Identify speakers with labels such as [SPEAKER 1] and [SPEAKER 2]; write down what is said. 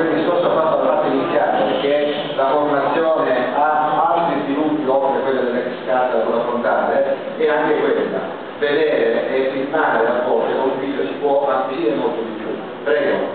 [SPEAKER 1] quel discorso fatto alla parte iniziale, che la formazione ha altri sviluppi oltre a quelle dell'ex casa da affrontare, e anche quella, vedere e filmare la voce con un video si può acquisire molto di più. Prego.